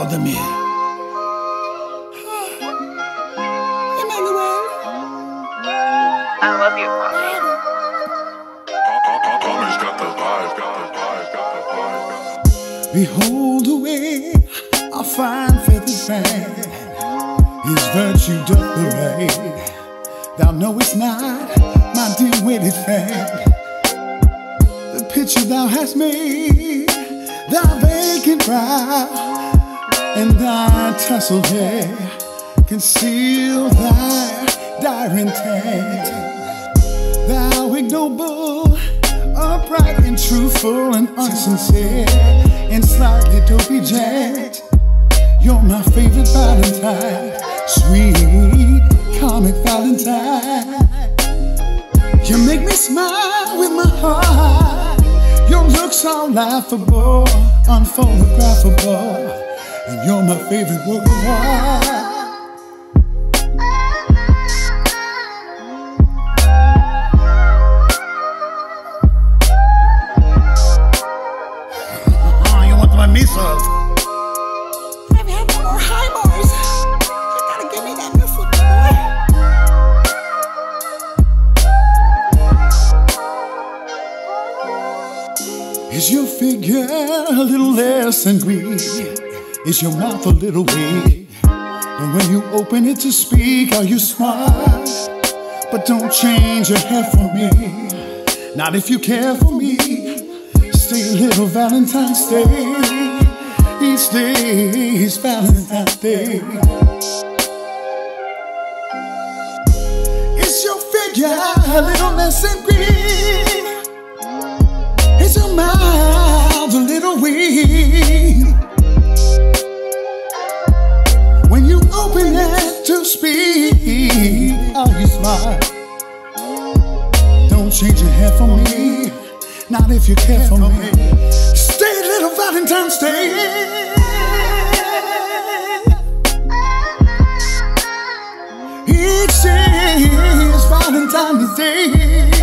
bother me. Emmanuel. I love you, Mommy. Homage got the vibe, got the vibe. Behold the way our fine feathered friend, his virtue doth parade. Thou knowest not, my dim-witted friend, the picture thou hast made, thy vacant brow and thy tousled hair conceal thy dire intent. Thou ignoble, upright and truthful and unsincere, and slightly dopey gent, you're my favorite Valentine, sweet comic Valentine. You make me smile with my heart. Your looks are laughable, un-photographable, and you're my favorite work of art. You want my missiles? Have you had more high bars? You gotta give me that missile, boy. Is your figure a little less than Greek? Is your mouth a little weak? And when you open it to speak, are you smart? But don't change your hair for me. Not if you care for me. Stay, little Valentine, stay. Each day is Valentine's Day. Is your figure a little less than Greek? Is your mouth a little weak? When you open it to speak, are you smart? Don't change your hair for me. Not if you care for me. Stay, little Valentine, stay. Each day is Valentine's Day.